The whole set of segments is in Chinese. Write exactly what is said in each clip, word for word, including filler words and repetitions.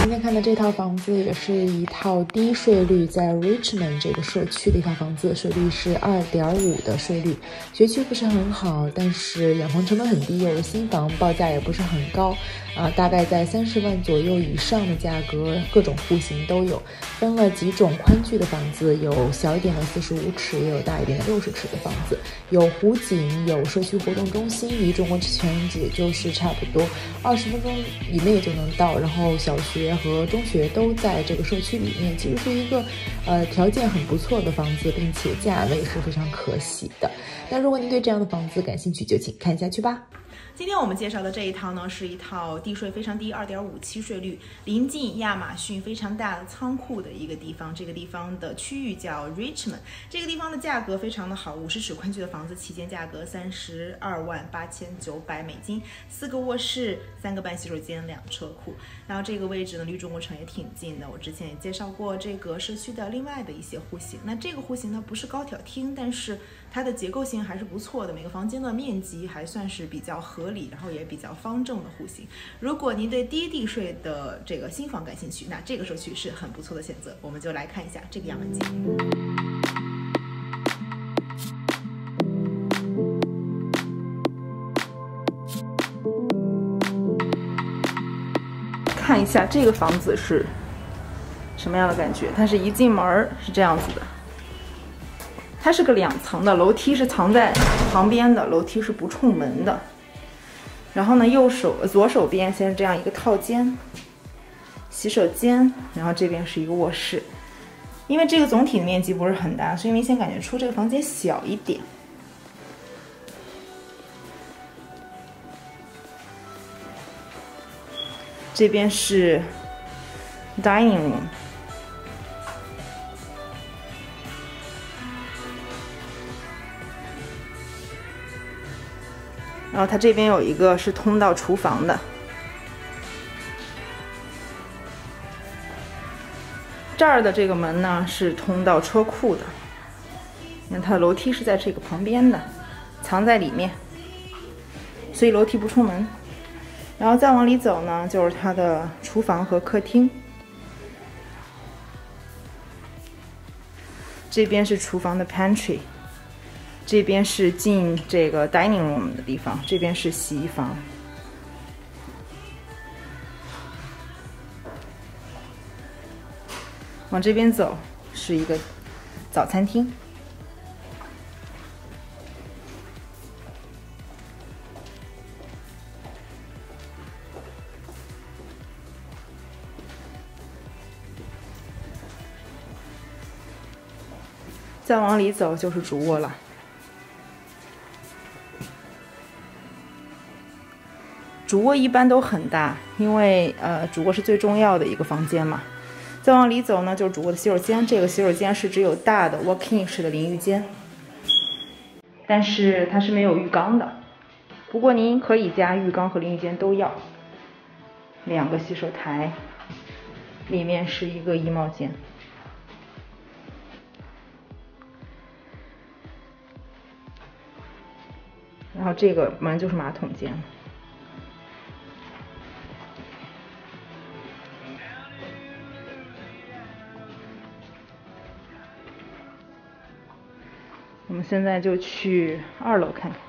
今天看的这套房子也是一套低税率，在 Richmond 这个社区的一套房子，税率是 二点五 的税率，学区不是很好，但是养房成本很低，有了新房报价也不是很高，啊，大概在三十万左右以上的价格，各种户型都有，分了几种宽距的房子，有小一点的四十五尺，也有大一点的六十尺的房子，有湖景，有社区活动中心，离中国全也就是差不多二十分钟以内就能到，然后小学和中学都在这个社区里面，其实是一个呃条件很不错的房子，并且价位是非常可喜的。那如果您对这样的房子感兴趣，就请看下去吧。 今天我们介绍的这一套呢，是一套地税非常低 二点五七 税率，临近亚马逊非常大的仓库的一个地方。这个地方的区域叫 Richmond， 这个地方的价格非常的好，五十尺宽距的房子起建价格三十二万八千九百美金，四个卧室，三个半洗手间，两车库。然后这个位置呢，离中国城也挺近的。我之前也介绍过这个社区的另外的一些户型。那这个户型呢，不是高挑厅，但是它的结构性还是不错的，每个房间的面积还算是比较合理，然后也比较方正的户型。如果您对低地税的这个新房感兴趣，那这个社区是很不错的选择。我们就来看一下这个样板间。看一下这个房子是什么样的感觉？它是一进门是这样子的。它是个两层的，楼梯是藏在旁边的，楼梯是不冲门的。然后呢，右手左手边先是这样一个套间、洗手间，然后这边是一个卧室。因为这个总体的面积不是很大，所以明显感觉出这个房间小一点。这边是 dining room。然后它这边有一个是通到厨房的，这儿的这个门呢是通到车库的。你看它的楼梯是在这个旁边的，藏在里面，所以楼梯不出门。然后再往里走呢，就是它的厨房和客厅。这边是厨房的 pantry。这边是进这个 dining room 的地方，这边是洗衣房。往这边走是一个早餐厅。再往里走就是主卧了。主卧一般都很大，因为呃主卧是最重要的一个房间嘛。再往里走呢，就是主卧的洗手间。这个洗手间是只有大的 walk-in 式的淋浴间，但是它是没有浴缸的。不过您可以加浴缸和淋浴间都要。两个洗手台，里面是一个衣帽间。然后这个门就是马桶间。我们现在就去二楼看看。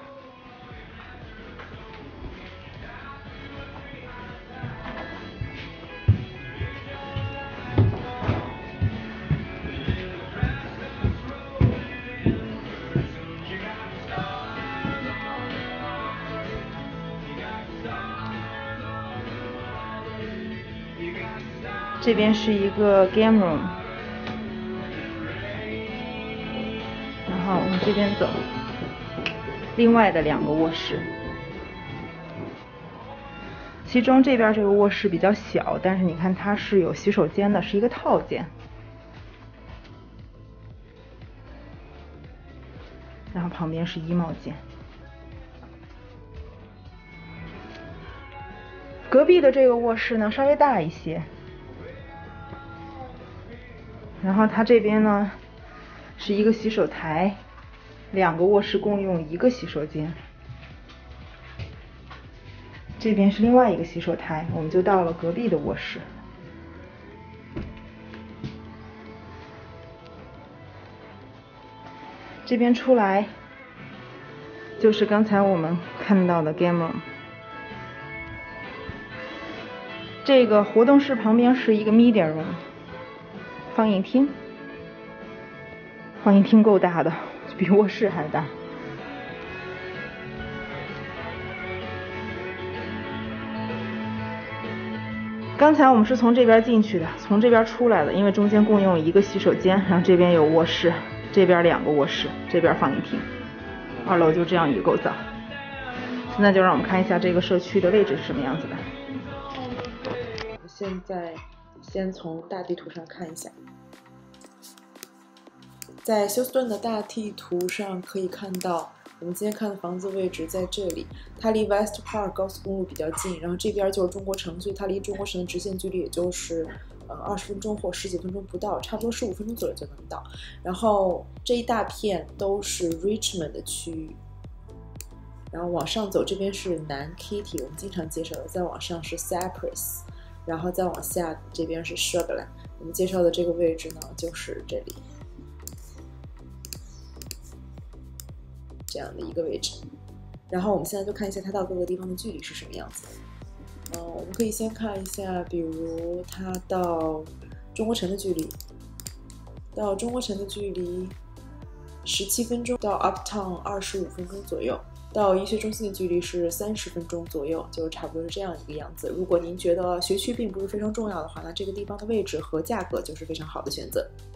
这边是一个 game room。好，往这边走，另外的两个卧室，其中这边这个卧室比较小，但是你看它是有洗手间的，是一个套间。然后旁边是衣帽间。隔壁的这个卧室呢稍微大一些，然后它这边呢是一个洗手台，两个卧室共用一个洗手间。这边是另外一个洗手台，我们就到了隔壁的卧室。 这边出来就是刚才我们看到的 game room。这个活动室旁边是一个 media room， 放映厅。放映厅够大的，比卧室还大。刚才我们是从这边进去的，从这边出来的，因为中间共用一个洗手间，然后这边有卧室，这边两个卧室，这边放映厅，二楼就这样一个构造。现在就让我们看一下这个社区的位置是什么样子的。 现在先从大地图上看一下，在休斯顿的大地图上可以看到，我们今天看的房子位置在这里，它离 West Park 高速公路比较近，然后这边就是中国城，所以它离中国城的直线距离也就是呃二十分钟或十几分钟不到，差不多十五分钟左右就能到。然后这一大片都是 Richmond 的区域，然后往上走，这边是南 Kitty， 我们经常介绍的，再往上是 Cypress， 然后再往下这边是 Sugarland。我们介绍的这个位置呢，就是这里。这样的一个位置，然后我们现在就看一下它到各个地方的距离是什么样子。嗯，我们可以先看一下，比如它到中国城的距离，到中国城的距离十七分钟，到 Uptown 二十五分钟左右，到医学中心的距离是三十分钟左右，就是差不多是这样一个样子。如果您觉得学区并不是非常重要的话，那这个地方的位置和价格就是非常好的选择。